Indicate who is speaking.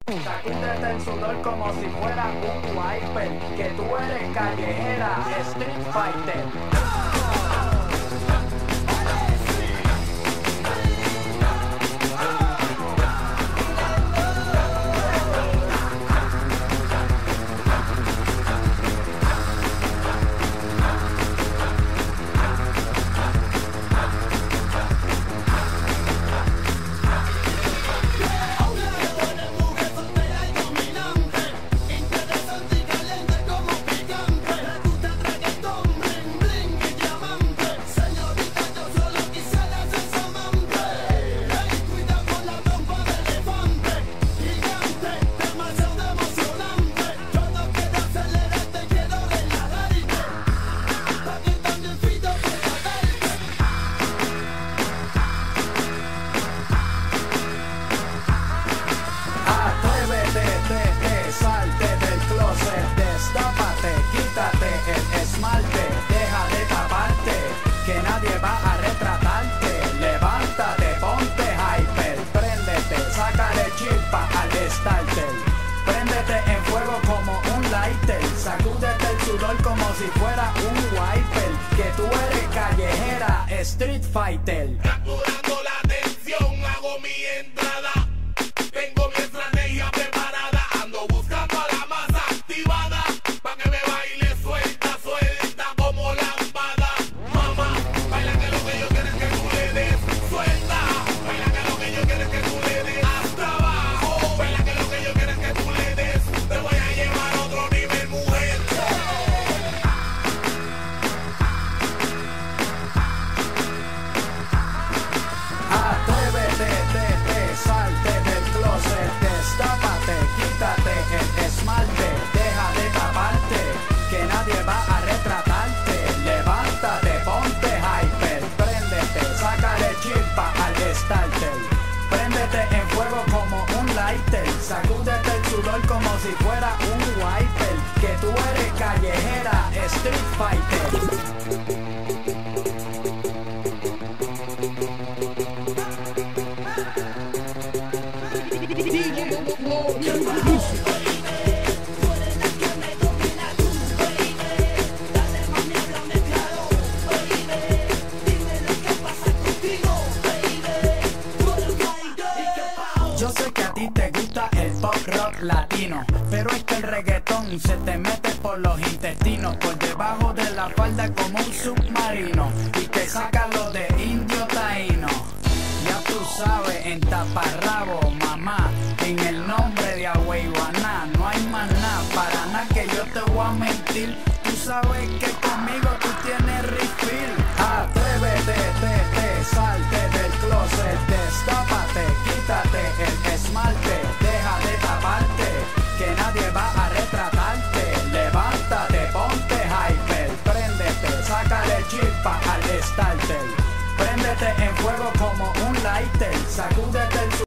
Speaker 1: Sacúdete el sudor como si fuera un wiper, que tú eres callejera, street fighter. Préndete en fuego como un lighter, sacúdete el sudor como si fuera un wiper, que tú eres callejera, street fighter.
Speaker 2: Capturando la atención, hago mi entrada, tengo mi estrategia preparada, ando buscando a la masa activada, pa' que me baile suelta, suelta como lámpara. Mamá, baila que lo que yo quiero es que tú le des, suelta, baila que lo que yo quiero es que tú le des, hasta abajo, baila que lo que yo quiero es que tú le des, te voy a llevar a otro nivel, mujer.
Speaker 1: Atrévete, salte del closet, destápate, quítate el esmalte, deja de taparte, que nadie va a retratarte, levántate, ponte hyper, préndete, sácale chispa al starter, préndete en fuego como un lighter, sacúdete el sudor como si fuera un wiper, que tú eres callejera, street fighter. Yo sé que a ti te gusta el pop rock latino, pero es que el reggaetón se te mete por los intestinos, por debajo de la falda como un submarino, y te saca lo de indio taíno. Ya tú sabes, en taparrabo, mamá, en el nombre de Agüeyuaná, no hay más nada, para nada que yo te voy a mentir, tú sabes que conmigo tú tienes refill. Atrévete, salte del closet, destápate, quítate el esmalte, deja de taparte, que nadie va a retratarte, levántate, ponte hyper, préndete, sácale chispa al starter, préndete en fuego como un lighter, sacúdete el